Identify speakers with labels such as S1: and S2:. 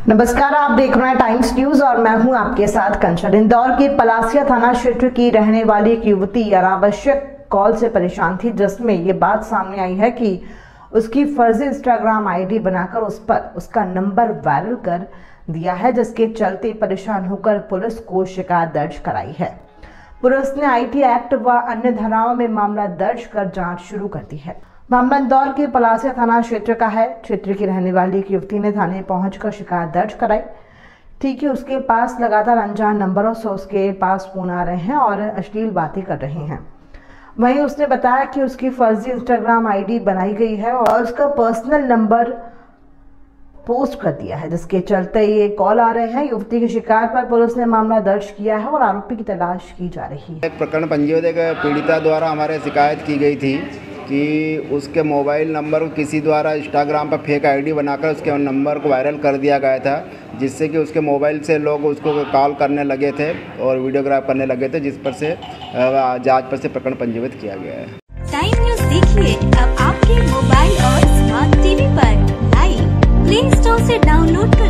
S1: नमस्कार, आप देख रहे हैं टाइम्स न्यूज और मैं हूं आपके साथ कंचन। इंदौर के पलासिया थाना क्षेत्र की रहने वाली एक युवती अनावश्यक कॉल से परेशान थी, जिसमें ये बात सामने आई है कि उसकी फर्जी इंस्टाग्राम आईडी बनाकर उस पर उसका नंबर वायरल कर दिया है, जिसके चलते परेशान होकर पुलिस को शिकायत दर्ज कराई है। पुलिस ने आईटी एक्ट व अन्य धाराओं में मामला दर्ज कर जांच शुरू कर दी है। मामला इंदौर के पलासिया थाना क्षेत्र का है। क्षेत्र की रहने वाली एक युवती ने थाने पहुंचकर शिकायत दर्ज कराई थी कि उसके पास लगातार अनजान नंबरों से उसके पास फोन आ रहे हैं और अश्लील बातें कर रहे हैं। वहीं उसने बताया कि उसकी फर्जी इंस्टाग्राम आईडी बनाई गई है और उसका पर्सनल नंबर पोस्ट कर दिया है, जिसके चलते ये कॉल आ रहे हैं। युवती की शिकायत पर पुलिस ने मामला दर्ज किया है और आरोपी की तलाश की जा रही है।
S2: एक प्रकरण पंजीबद्ध पीड़िता द्वारा हमारे शिकायत की गई थी कि उसके मोबाइल नंबर किसी द्वारा इंस्टाग्राम पर फेक आईडी बनाकर उसके नंबर को वायरल कर दिया गया था, जिससे कि उसके मोबाइल से लोग उसको कॉल करने लगे थे और वीडियोग्राफ करने लगे थे, जिस पर से जांच पर से प्रकरण पंजीबद्ध किया गया है।
S3: टाइम न्यूज़ देखिए अब आपके मोबाइल और स्मार्ट टीवी पर लाइव प्ले स्टोर से डाउनलोड करें।